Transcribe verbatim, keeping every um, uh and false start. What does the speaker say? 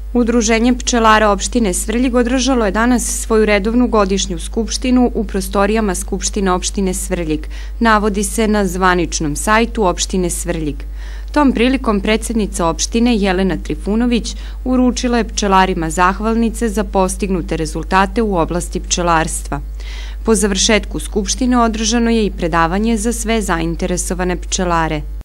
Udruženje pčelara opštine Svrljig održalo je danas svoju redovnu godišnju skupštinu u prostorijama Skupštine opštine Svrljig, navodi se na zvaničnom sajtu opštine Svrljig. Tom prilikom predsjednica opštine Jelena Trifunović uručila je pčelarima zahvalnice za postignute rezultate u oblasti pčelarstva. Po završetku skupštine održano je i predavanje za sve zainteresovane pčelare.